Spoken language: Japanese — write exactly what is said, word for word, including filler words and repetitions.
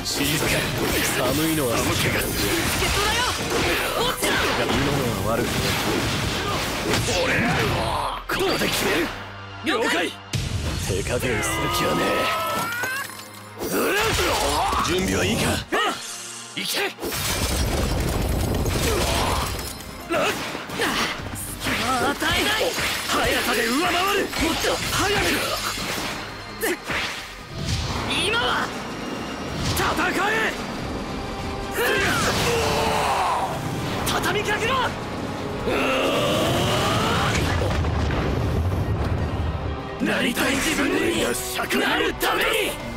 静かに。寒いのは好きだ。 助っ人だよ。落ちろ。 今のは悪くない。 俺ここで決める。 了解。 手加減する気はねえ。準備はいいか。 行け。 隙間を与えない。 速さで上回る。もっと速く。 今は戦え。 畳みかけろ。 なりたい自分になるために。